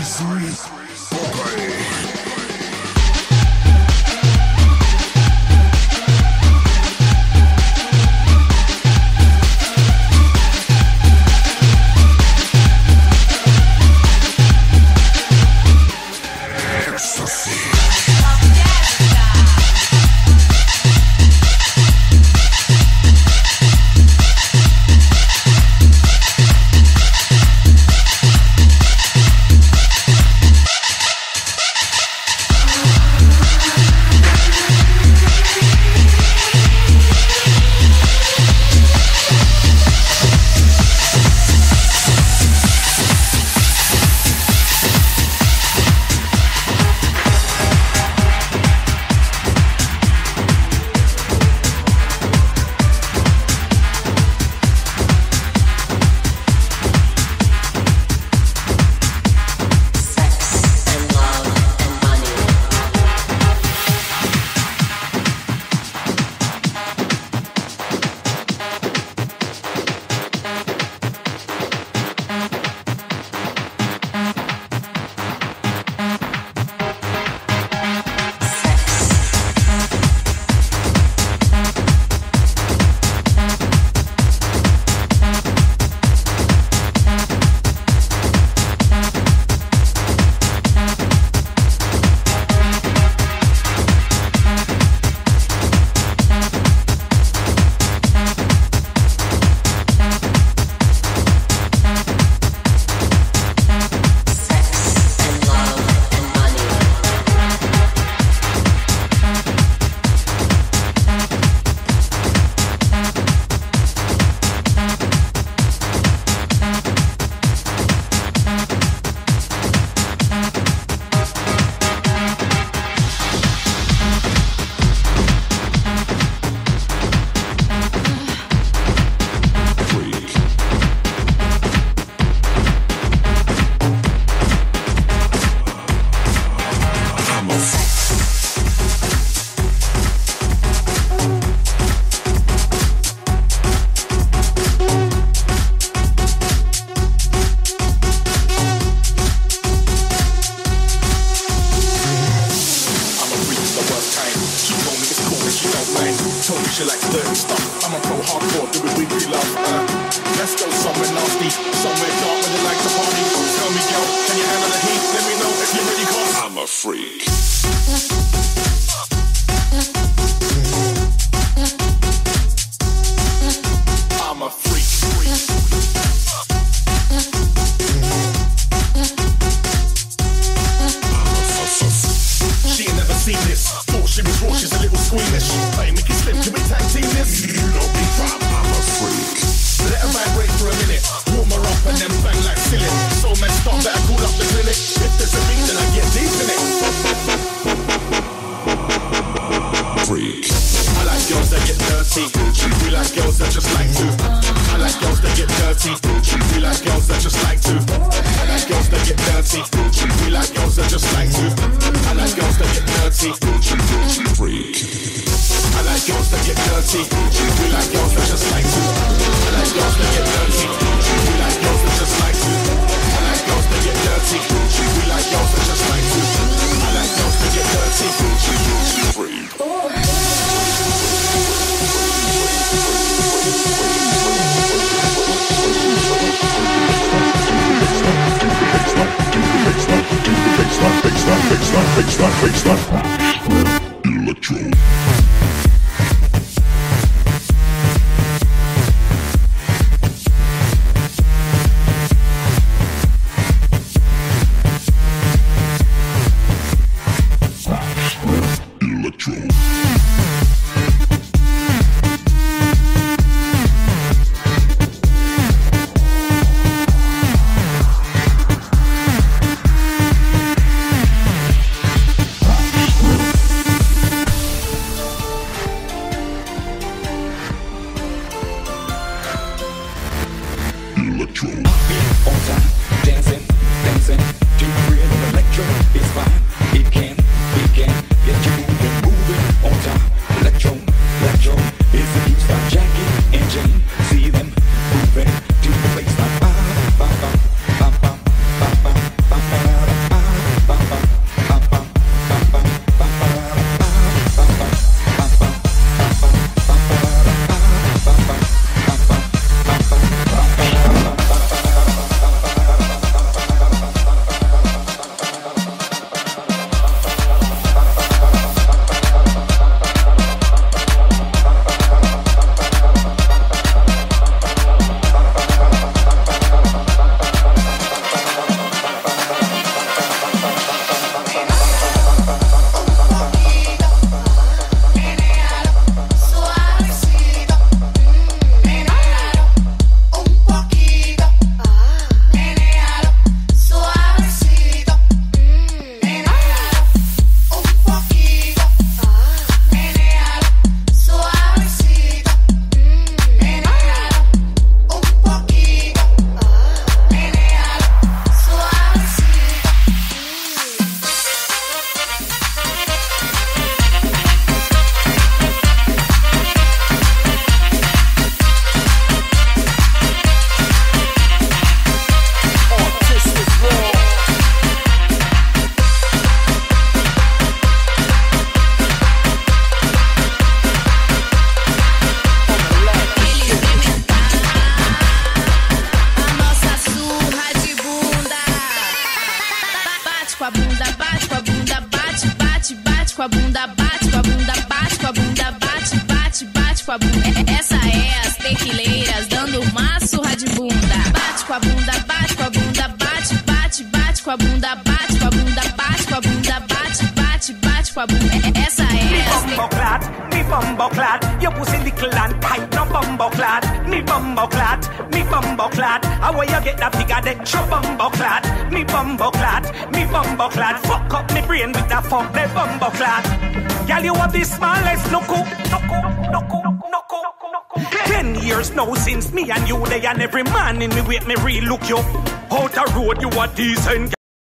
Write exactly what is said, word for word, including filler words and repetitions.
Ba ba ba ba ba ba ba ba ba ba com a bunda, bate com a bunda, bate com a bunda, bate, bate, bate com a bunda. Essa é as tequileiras dando uma surra de bunda. Bate com a bunda, bate com a bunda, bate, bate, bate com a bunda, bate com a bunda, bate com a bunda, bate, bate, bate com a bunda. Essa é as tequileiras. Me bumbo clad, your pussy little and tight, no bumbo clad. Me bumbo clad, me bumbo clad. How will you get that figure that your bumbo clad? Me bumbo clad, me bumbo clad. Fuck up me brain with that fuck me bumbo clad. Girl, you have the smallest nuku, nuku, nuku, nuku, nuku. Ten years now since me and you there, and every man in me wait me real look you. Out the road you a decent.